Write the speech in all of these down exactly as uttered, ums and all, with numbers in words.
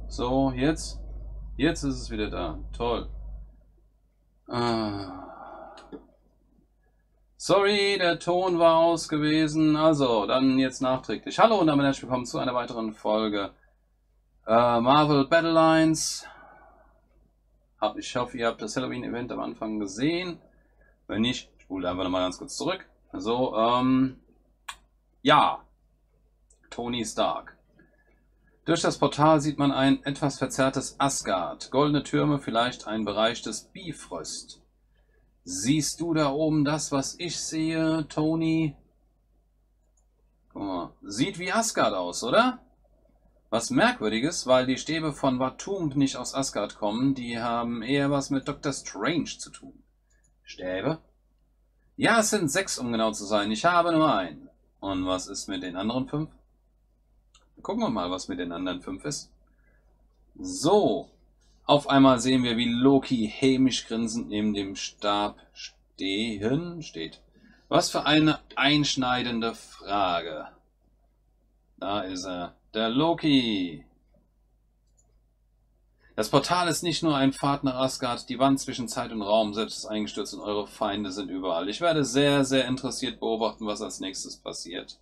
So, jetzt. Jetzt ist es wieder da. Toll. Ah. Sorry, der Ton war aus gewesen. Also, dann jetzt nachträglich. Hallo und damit herzlich willkommen zu einer weiteren Folge äh, Marvel Battle Lines. Ich hoffe, ihr habt das Halloween-Event am Anfang gesehen. Wenn nicht, spult einfach nochmal ganz kurz zurück. So, ähm, ja. Tony Stark. Durch das Portal sieht man ein etwas verzerrtes Asgard. Goldene Türme, vielleicht ein Bereich des Bifrost. Siehst du da oben das, was ich sehe, Tony? Guck mal. Sieht wie Asgard aus, oder? Was Merkwürdiges, weil die Stäbe von Watum nicht aus Asgard kommen. Die haben eher was mit Doktor Strange zu tun. Stäbe? Ja, es sind sechs, um genau zu sein. Ich habe nur einen. Und was ist mit den anderen fünf? Gucken wir mal, was mit den anderen fünf ist. So. Auf einmal sehen wir, wie Loki hämisch grinsend neben dem Stab stehen steht. Was für eine einschneidende Frage. Da ist er. Der Loki. Das Portal ist nicht nur ein Pfad nach Asgard, die Wand zwischen Zeit und Raum selbst ist eingestürzt und eure Feinde sind überall. Ich werde sehr, sehr interessiert beobachten, was als nächstes passiert.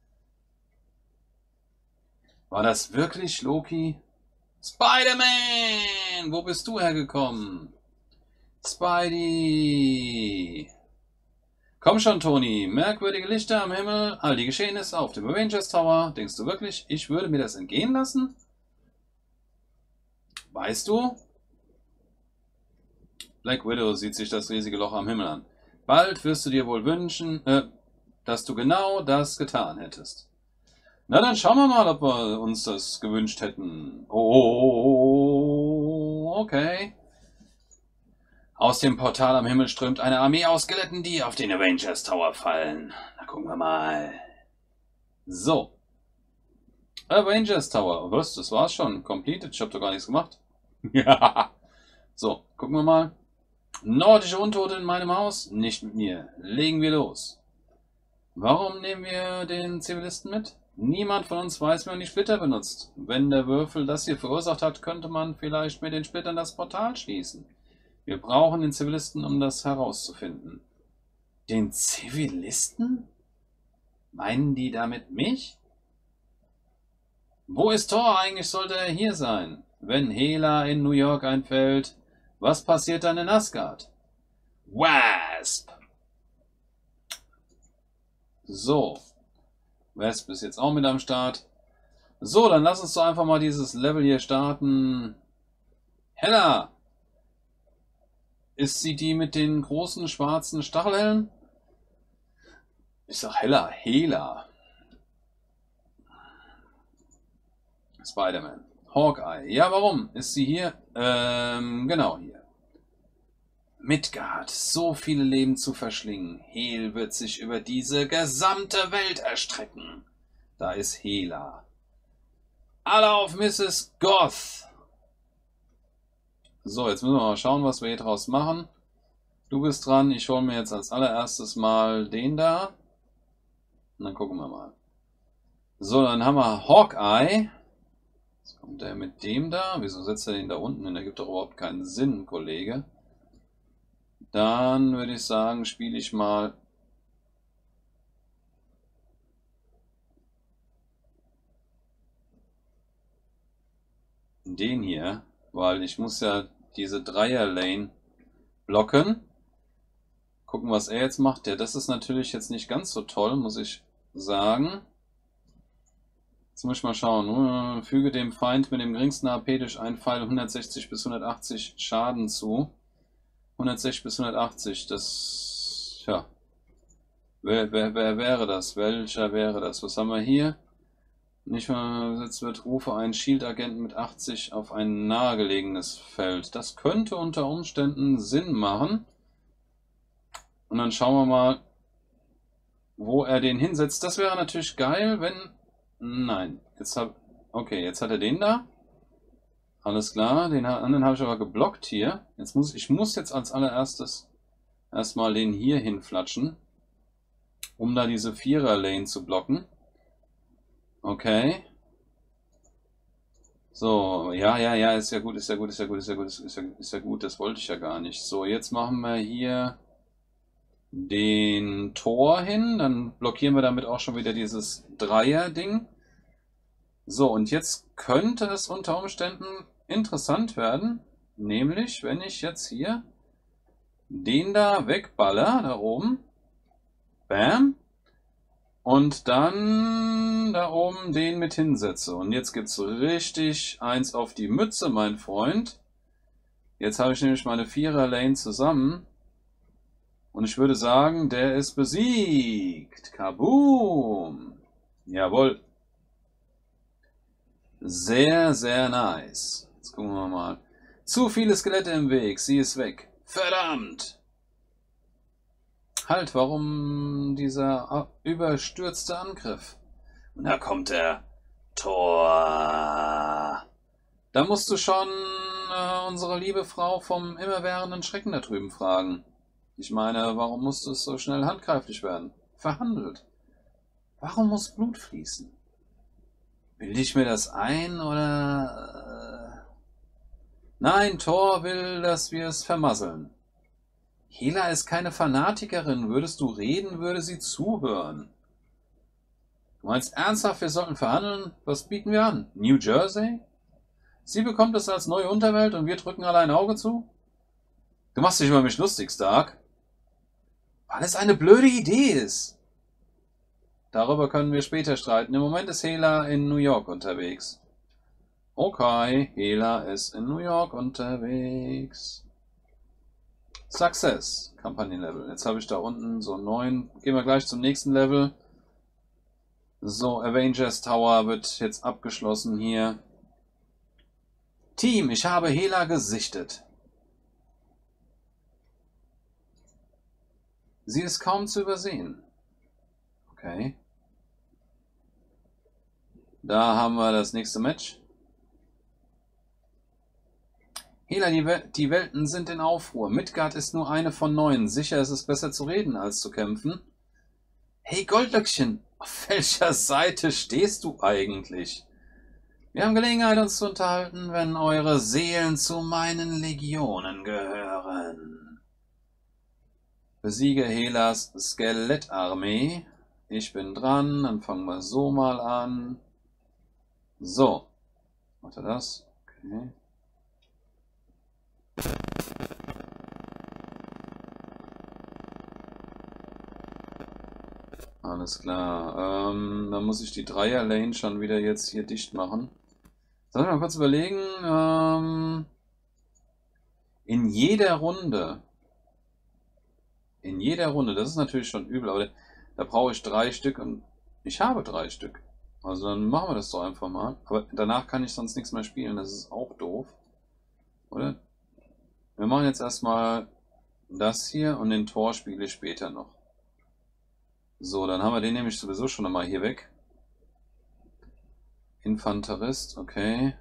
War das wirklich Loki? Spider-Man! Wo bist du hergekommen? Spidey! Komm schon, Tony. Merkwürdige Lichter am Himmel, all die Geschehnisse auf dem Avengers Tower. Denkst du wirklich, ich würde mir das entgehen lassen? Weißt du? Black Widow sieht sich das riesige Loch am Himmel an. Bald wirst du dir wohl wünschen, äh, dass du genau das getan hättest. Na, dann schauen wir mal, ob wir uns das gewünscht hätten. Oh, okay. Aus dem Portal am Himmel strömt eine Armee aus Skeletten, die auf den Avengers Tower fallen. Na, gucken wir mal. So. Avengers Tower. Was? Das war's schon. Completed. Ich hab doch gar nichts gemacht. Ja. So, gucken wir mal. Nordische Untote in meinem Haus? Nicht mit mir. Legen wir los. Warum nehmen wir den Zivilisten mit? Niemand von uns weiß, wie man die Splitter benutzt. Wenn der Würfel das hier verursacht hat, könnte man vielleicht mit den Splittern das Portal schließen. Wir brauchen den Zivilisten, um das herauszufinden. Den Zivilisten? Meinen die damit mich? Wo ist Thor? Eigentlich sollte er hier sein. Wenn Hela in New York einfällt, was passiert dann in Asgard? Wasp! So. Wasp ist jetzt auch mit am Start. So, dann lass uns doch einfach mal dieses Level hier starten. Hela! Ist sie die mit den großen schwarzen Stachelhelmen? Ich sag Hela, Hela. Spider-Man. Hawkeye. Ja, warum? Ist sie hier? Ähm, genau hier. Midgard. So viele Leben zu verschlingen. Hel wird sich über diese gesamte Welt erstrecken. Da ist Hela. Alle auf Misses Goth. So, jetzt müssen wir mal schauen, was wir hier draus machen. Du bist dran. Ich hole mir jetzt als allererstes mal den da. Und dann gucken wir mal. So, dann haben wir Hawkeye. Jetzt kommt der mit dem da. Wieso setzt er den da unten hin? Der gibt doch überhaupt keinen Sinn, Kollege. Dann würde ich sagen, spiele ich mal den hier, weil ich muss ja diese Dreier-Lane blocken. Gucken, was er jetzt macht. Ja, das ist natürlich jetzt nicht ganz so toll, muss ich sagen. Jetzt muss ich mal schauen. Füge dem Feind mit dem geringsten A P durch einen Pfeil hundertsechzig bis hundertachtzig Schaden zu. hundertsechzig bis hundertachtzig, das, ja, wer, wer, wer wäre das? Welcher wäre das? Was haben wir hier? Nicht mal gesetzt wird, rufe einen Shield-Agenten mit achtzig auf ein nahegelegenes Feld. Das könnte unter Umständen Sinn machen. Und dann schauen wir mal, wo er den hinsetzt. Das wäre natürlich geil, wenn... Nein, jetzt hab... Okay, jetzt hat er den da. Alles klar, den anderen habe ich aber geblockt hier. Jetzt muss ich muss jetzt als allererstes erstmal den hier hinflatschen, um da diese Vierer-Lane zu blocken. Okay. So, ja, ja, ja, ist ja gut, ist ja gut, ist ja gut, ist ja gut, ist ja, ist ja gut, das wollte ich ja gar nicht. So, jetzt machen wir hier den Tor hin, dann blockieren wir damit auch schon wieder dieses Dreier-Ding. So, und jetzt könnte es unter Umständen interessant werden, nämlich wenn ich jetzt hier den da wegballer, da oben, bam, und dann da oben den mit hinsetze. Und jetzt gibt's richtig eins auf die Mütze, mein Freund. Jetzt habe ich nämlich meine Vierer-Lane zusammen. Und ich würde sagen, der ist besiegt. Kaboom! Jawohl. Sehr, sehr nice. Jetzt gucken wir mal. Zu viele Skelette im Weg. Sie ist weg. Verdammt! Halt, warum dieser überstürzte Angriff? Und da kommt der Tor. Da musst du schon äh, unsere liebe Frau vom immerwährenden Schrecken da drüben fragen. Ich meine, warum musste es so schnell handgreiflich werden? Verhandelt. Warum muss Blut fließen? Bilde ich mir das ein oder... Nein, Thor will, dass wir es vermasseln. Hela ist keine Fanatikerin. Würdest du reden, würde sie zuhören. Du meinst ernsthaft, wir sollten verhandeln? Was bieten wir an? New Jersey? Sie bekommt es als neue Unterwelt und wir drücken alle ein Auge zu? Du machst dich über mich lustig, Stark. Weil es eine blöde Idee ist. Darüber können wir später streiten. Im Moment ist Hela in New York unterwegs. Okay, Hela ist in New York unterwegs. Success, Kampagnenlevel. Jetzt habe ich da unten so neun. Gehen wir gleich zum nächsten Level. So, Avengers Tower wird jetzt abgeschlossen hier. Team, ich habe Hela gesichtet. Sie ist kaum zu übersehen. Okay. Da haben wir das nächste Match. Hela, die, Wel die Welten sind in Aufruhr. Midgard ist nur eine von neun. Sicher ist es besser zu reden als zu kämpfen. Hey Goldlöckchen, auf welcher Seite stehst du eigentlich? Wir haben Gelegenheit, uns zu unterhalten, wenn eure Seelen zu meinen Legionen gehören. Besiege Helas Skelettarmee. Ich bin dran, dann fangen wir so mal an. So. Macht er das? Okay. Alles klar. Ähm, dann muss ich die Dreier-Lane schon wieder jetzt hier dicht machen. Soll ich mal kurz überlegen. Ähm, in jeder Runde. In jeder Runde. Das ist natürlich schon übel, aber da brauche ich drei Stück und ich habe drei Stück. Also dann machen wir das doch einfach mal. Aber danach kann ich sonst nichts mehr spielen. Das ist auch doof. Oder? Wir machen jetzt erstmal das hier und den Tor spiele ich später noch. So, dann haben wir den nämlich sowieso schon einmal hier weg. Infanterist, okay.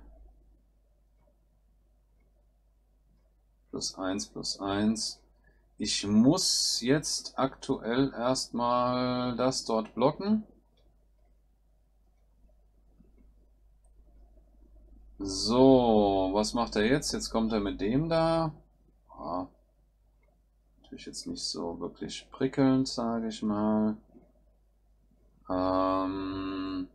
Plus eins, plus eins. Ich muss jetzt aktuell erstmal das dort blocken. So, was macht er jetzt? Jetzt kommt er mit dem da. Ah, natürlich jetzt nicht so wirklich prickelnd, sage ich mal. Ähm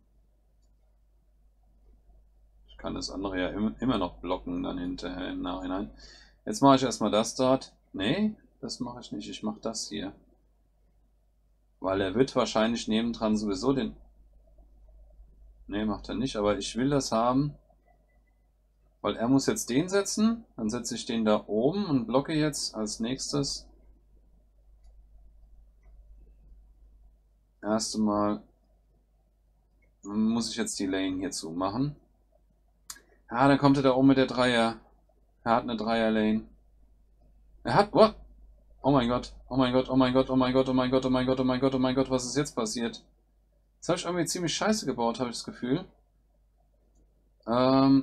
ich kann das andere ja immer noch blocken, dann hinterher im Nachhinein. Jetzt mache ich erstmal das dort. Nee, das mache ich nicht. Ich mache das hier. Weil er wird wahrscheinlich nebendran sowieso den... Nee, macht er nicht, aber ich will das haben. Weil er muss jetzt den setzen. Dann setze ich den da oben und blocke jetzt als nächstes. Erst einmal muss ich jetzt die Lane hier zumachen. Ah, dann kommt er da oben mit der Dreier. Er hat eine Dreier-Lane. Er hat... What? Oh mein Gott. Oh mein Gott, oh mein Gott, oh mein Gott, oh mein Gott, oh mein Gott, oh mein Gott, oh mein Gott, was ist jetzt passiert? Jetzt habe ich irgendwie ziemlich scheiße gebaut, habe ich das Gefühl. Ähm...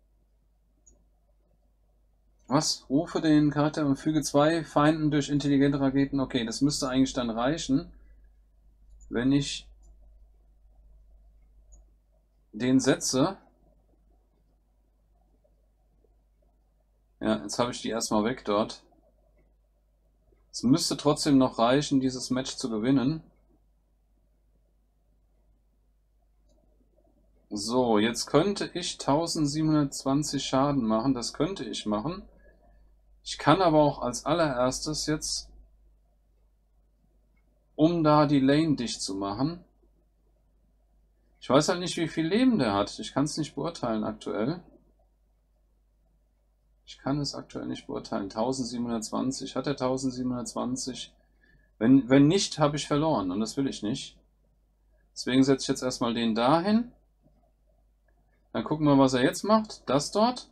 Was? Rufe den Charakter und füge zwei Feinden durch intelligente Raketen. Okay, das müsste eigentlich dann reichen, wenn ich den setze. Ja, jetzt habe ich die erstmal weg dort. Es müsste trotzdem noch reichen, dieses Match zu gewinnen. So, jetzt könnte ich eintausendsiebenhundertzwanzig Schaden machen. Das könnte ich machen. Ich kann aber auch als allererstes jetzt, um da die Lane dicht zu machen. Ich weiß halt nicht, wie viel Leben der hat. Ich kann es nicht beurteilen aktuell. Ich kann es aktuell nicht beurteilen. eintausendsiebenhundertzwanzig. Hat er eintausendsiebenhundertzwanzig? Wenn, wenn nicht, habe ich verloren. Und das will ich nicht. Deswegen setze ich jetzt erstmal den dahin. Dann gucken wir, was er jetzt macht. Das dort.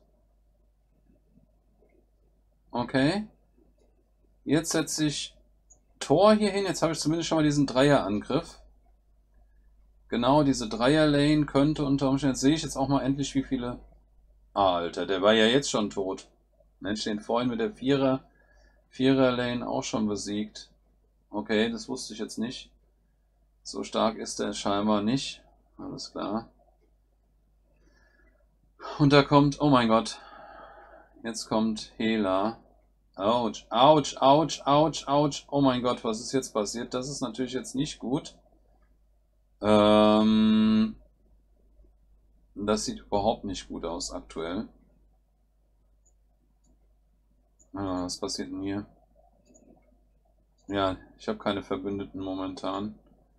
Okay. Jetzt setze ich Tor hier hin. Jetzt habe ich zumindest schon mal diesen Dreierangriff. Genau, diese Dreier-Lane könnte unter Umständen... Jetzt sehe ich jetzt auch mal endlich, wie viele... Ah, Alter, der war ja jetzt schon tot. Mensch, den vorhin mit der Vierer... Vierer-Lane auch schon besiegt. Okay, das wusste ich jetzt nicht. So stark ist der scheinbar nicht. Alles klar. Und da kommt... Oh mein Gott. Jetzt kommt Hela. Autsch, Autsch, Autsch, Autsch, Autsch. Oh mein Gott, was ist jetzt passiert? Das ist natürlich jetzt nicht gut. Ähm, das sieht überhaupt nicht gut aus aktuell. Ah, was passiert denn hier? Ja, ich habe keine Verbündeten momentan.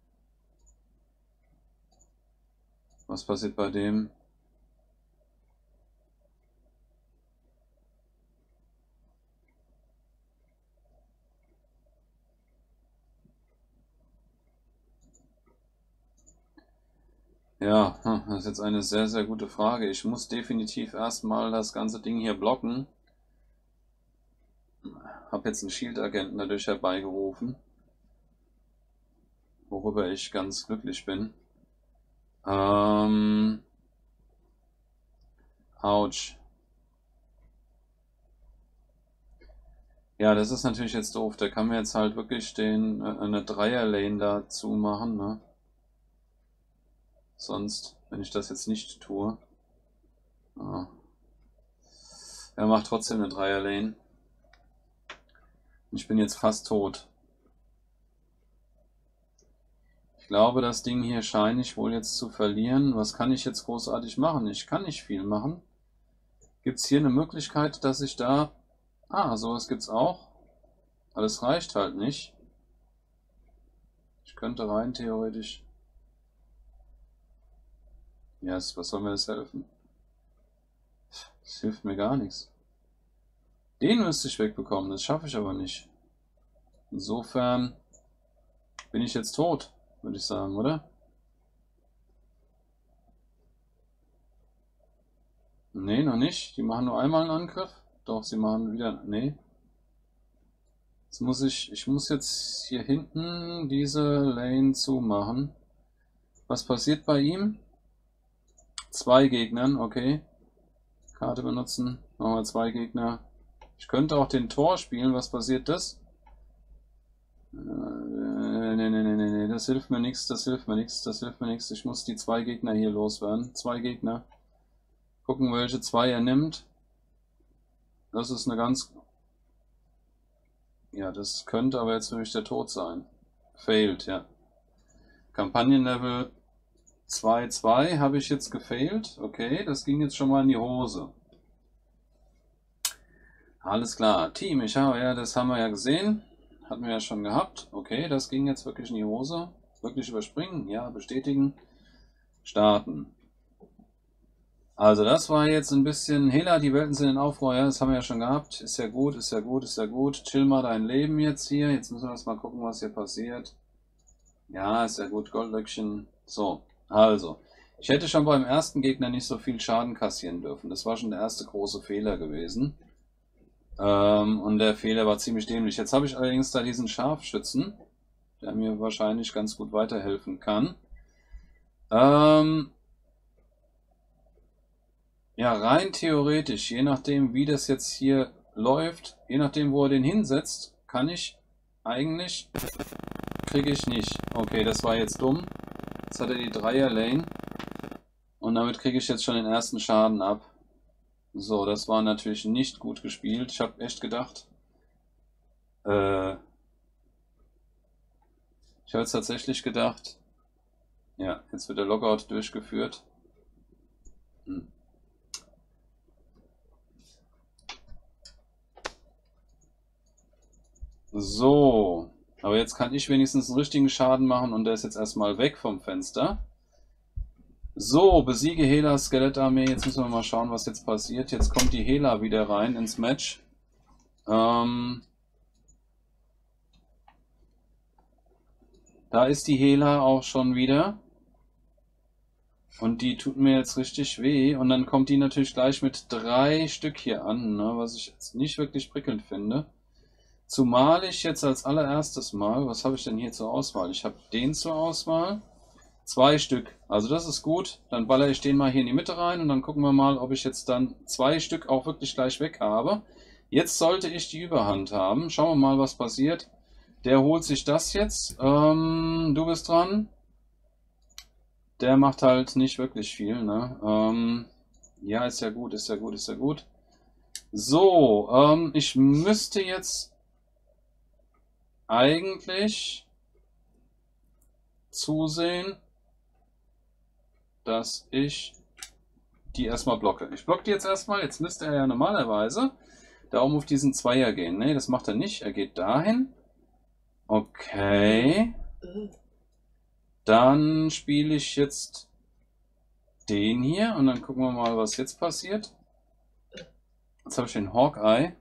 Was passiert bei dem? Ja, das ist jetzt eine sehr, sehr gute Frage. Ich muss definitiv erstmal das ganze Ding hier blocken. Habe jetzt einen Shield-Agenten dadurch herbeigerufen, worüber ich ganz glücklich bin. Ähm... Autsch. Ja, das ist natürlich jetzt doof. Der kann mir jetzt halt wirklich den, äh, eine Dreier-Lane dazu machen, ne? Sonst, wenn ich das jetzt nicht tue. Ah. Er macht trotzdem eine Dreier-Lane. Ich bin jetzt fast tot. Ich glaube, das Ding hier scheine ich wohl jetzt zu verlieren. Was kann ich jetzt großartig machen? Ich kann nicht viel machen. Gibt es hier eine Möglichkeit, dass ich da... Ah, sowas gibt's auch. Aber das reicht halt nicht. Ich könnte rein theoretisch... Ja, yes, was soll mir das helfen? Das hilft mir gar nichts. Den müsste ich wegbekommen, das schaffe ich aber nicht. Insofern bin ich jetzt tot, würde ich sagen, oder? Nee, noch nicht. Die machen nur einmal einen Angriff. Doch, sie machen wieder... Nee. Jetzt muss ich... Ich muss jetzt hier hinten diese Lane zumachen. Was passiert bei ihm? Zwei Gegnern, okay. Karte benutzen. Machen wir zwei Gegner. Ich könnte auch den Tor spielen. Was passiert das? Äh, nee, nee, nee, nee, nee. Das hilft mir nichts. Das hilft mir nichts. Das hilft mir nichts. Ich muss die zwei Gegner hier loswerden. Zwei Gegner. Gucken, welche zwei er nimmt. Das ist eine ganz... Ja, das könnte aber jetzt für mich der Tod sein. Failed, ja. Kampagnenlevel zwei zwei habe ich jetzt gefailt. Okay, das ging jetzt schon mal in die Hose. Alles klar. Team, ich habe ja, das haben wir ja gesehen. Hatten wir ja schon gehabt. Okay, das ging jetzt wirklich in die Hose. Wirklich überspringen? Ja, bestätigen. Starten. Also das war jetzt ein bisschen... Hela, die Welten sind in Aufruhr. Ja, das haben wir ja schon gehabt. Ist ja gut, ist ja gut, ist ja gut. Chill mal dein Leben jetzt hier. Jetzt müssen wir erst mal gucken, was hier passiert. Ja, ist ja gut. Goldlöckchen. So, also. Ich hätte schon beim ersten Gegner nicht so viel Schaden kassieren dürfen. Das war schon der erste große Fehler gewesen. Ähm, und der Fehler war ziemlich dämlich. Jetzt habe ich allerdings da diesen Scharfschützen, der mir wahrscheinlich ganz gut weiterhelfen kann. Ähm... Ja, rein theoretisch, je nachdem wie das jetzt hier läuft, je nachdem wo er den hinsetzt, kann ich eigentlich, kriege ich nicht. Okay, das war jetzt dumm. Jetzt hat er die Dreier-Lane und damit kriege ich jetzt schon den ersten Schaden ab. So, das war natürlich nicht gut gespielt. Ich habe echt gedacht, äh, ich habe jetzt tatsächlich gedacht, ja, jetzt wird der Logout durchgeführt. Hm. So, aber jetzt kann ich wenigstens einen richtigen Schaden machen und der ist jetzt erstmal weg vom Fenster. So, besiege Hela Skelettarmee. Jetzt müssen wir mal schauen, was jetzt passiert. Jetzt kommt die Hela wieder rein ins Match. Ähm, da ist die Hela auch schon wieder. Und die tut mir jetzt richtig weh. Und dann kommt die natürlich gleich mit drei Stück hier an, ne, was ich jetzt nicht wirklich prickelnd finde. Zumal ich jetzt als allererstes Mal, was habe ich denn hier zur Auswahl? Ich habe den zur Auswahl. Zwei Stück. Also das ist gut. Dann ballere ich den mal hier in die Mitte rein und dann gucken wir mal, ob ich jetzt dann zwei Stück auch wirklich gleich weg habe. Jetzt sollte ich die Überhand haben. Schauen wir mal, was passiert. Der holt sich das jetzt. Ähm, du bist dran. Der macht halt nicht wirklich viel, ne? Ähm, ja, ist ja gut, ist ja gut, ist ja gut. So, ähm, ich müsste jetzt eigentlich zusehen, dass ich die erstmal blocke. Ich blocke die jetzt erstmal. Jetzt müsste er ja normalerweise da oben auf diesen Zweier gehen. Ne, das macht er nicht. Er geht dahin. Okay. Dann spiele ich jetzt den hier und dann gucken wir mal, was jetzt passiert. Jetzt habe ich den Hawkeye.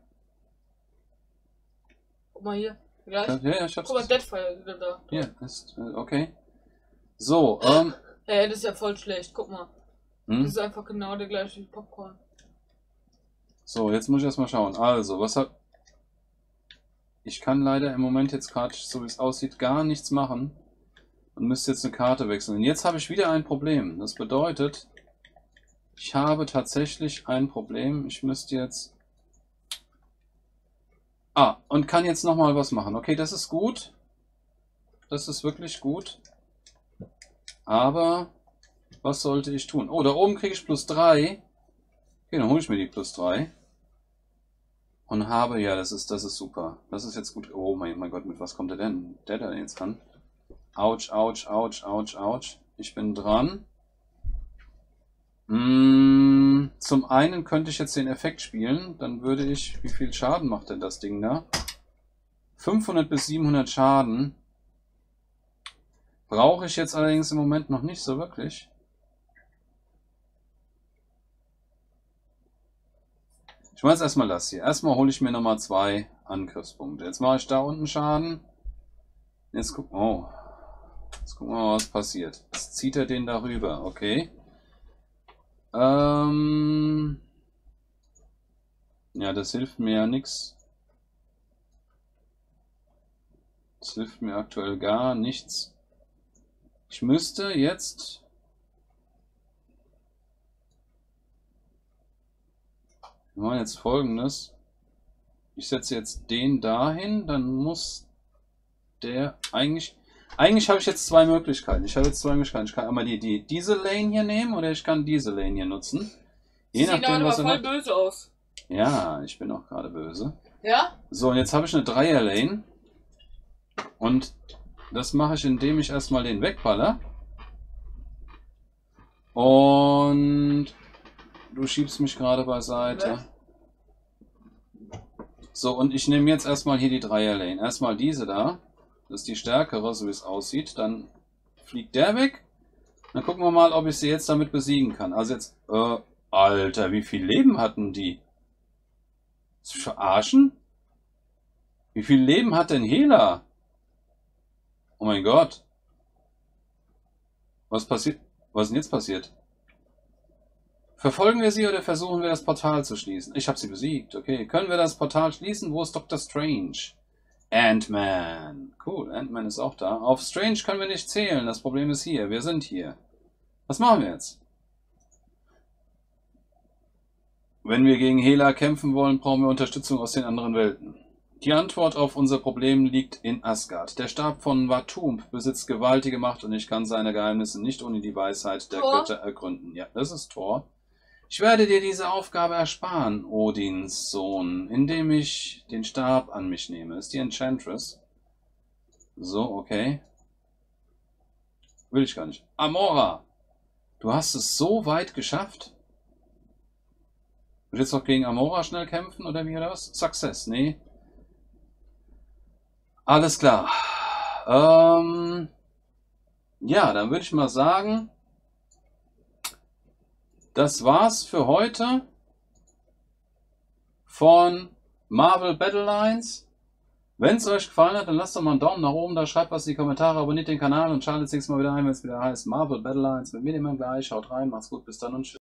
Guck mal hier. Gleich. Ja, ja, ich hab's. Guck mal, Deadfire wieder da. Hier, ist, okay. So, ähm. Hey, das ist ja voll schlecht. Guck mal. Hm? Das ist einfach genau der gleiche wie Popcorn. So, jetzt muss ich erstmal schauen. Also, was hat. Ich kann leider im Moment jetzt gerade, so wie es aussieht, gar nichts machen. Und müsste jetzt eine Karte wechseln. Und jetzt habe ich wieder ein Problem. Das bedeutet, ich habe tatsächlich ein Problem. Ich müsste jetzt... Ah, und kann jetzt nochmal was machen. Okay, das ist gut. Das ist wirklich gut. Aber was sollte ich tun? Oh, da oben kriege ich plus drei. Okay, dann hole ich mir die plus drei. Und habe, ja, das ist, das ist super. Das ist jetzt gut. Oh mein, mein Gott, mit was kommt der denn? Der da jetzt an? Autsch, autsch, autsch, autsch, autsch. Ich bin dran. Mm, zum einen könnte ich jetzt den Effekt spielen. Dann würde ich... Wie viel Schaden macht denn das Ding da? fünfhundert bis siebenhundert Schaden. Brauche ich jetzt allerdings im Moment noch nicht so wirklich. Ich mache jetzt erstmal das hier. Erstmal hole ich mir nochmal zwei Angriffspunkte. Jetzt mache ich da unten Schaden. Jetzt gucken, oh. Jetzt gucken wir mal, was passiert. Jetzt zieht er den darüber, okay. Ähm ja, das hilft mir ja nichts. Das hilft mir aktuell gar nichts. Ich müsste jetzt... Wir machen jetzt Folgendes. Ich setze jetzt den dahin, dann muss der eigentlich... Eigentlich habe ich jetzt zwei Möglichkeiten. Ich habe jetzt zwei Möglichkeiten. Ich kann einmal die, die, diese Lane hier nehmen oder ich kann diese Lane hier nutzen. Je Sie nachdem, sehen was aber er voll macht. böse aus. Ja, ich bin auch gerade böse. Ja? So, und jetzt habe ich eine Dreier-Lane. Und das mache ich, indem ich erstmal den wegballer. Und du schiebst mich gerade beiseite. So, und ich nehme jetzt erstmal hier die Dreier-Lane. Erstmal diese da. Das ist die stärkere, so wie es aussieht. Dann fliegt der weg. Dann gucken wir mal, ob ich sie jetzt damit besiegen kann. Also jetzt, äh, Alter, wie viel Leben hatten die? Zu verarschen? Wie viel Leben hat denn Hela? Oh mein Gott. Was passiert? Was ist denn jetzt passiert? Verfolgen wir sie oder versuchen wir das Portal zu schließen? Ich habe sie besiegt. Okay, können wir das Portal schließen? Wo ist Doktor Strange? Ant-Man. Cool, Ant-Man ist auch da. Auf Strange können wir nicht zählen. Das Problem ist hier. Wir sind hier. Was machen wir jetzt? Wenn wir gegen Hela kämpfen wollen, brauchen wir Unterstützung aus den anderen Welten. Die Antwort auf unser Problem liegt in Asgard. Der Stab von Watumb besitzt gewaltige Macht und ich kann seine Geheimnisse nicht ohne die Weisheit der Thor? Götter ergründen. Ja, das ist Thor. Ich werde dir diese Aufgabe ersparen, Odins Sohn, indem ich den Stab an mich nehme. Das ist die Enchantress. So, okay. Will ich gar nicht. Amora! Du hast es so weit geschafft? Willst du jetzt noch gegen Amora schnell kämpfen oder wie oder was? Success, nee. Alles klar. Ähm, ja, dann würde ich mal sagen, das war's für heute von Marvel Battle Lines. Wenn es euch gefallen hat, dann lasst doch mal einen Daumen nach oben da, schreibt was in die Kommentare, abonniert den Kanal und schaltet das nächste Mal wieder ein, wenn es wieder heißt Marvel Battle Lines mit mir immer gleich. Haut rein, macht's gut, bis dann und tschüss.